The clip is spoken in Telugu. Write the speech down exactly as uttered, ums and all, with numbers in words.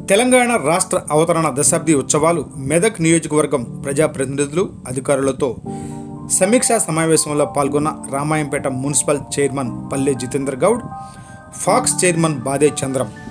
తెలంగాణ రాష్ట్ర అవతరణ దశాబ్ది ఉత్సవాలు మెదక్ నియోజకవర్గం ప్రజాప్రతినిధులు అధికారులతో సమీక్షా సమావేశంలో పాల్గొన్న రామాయంపేట మున్సిపల్ చైర్మన్ పల్లె జితేందర్ గౌడ్, ఫాక్స్ చైర్మన్ బాదే చంద్రం.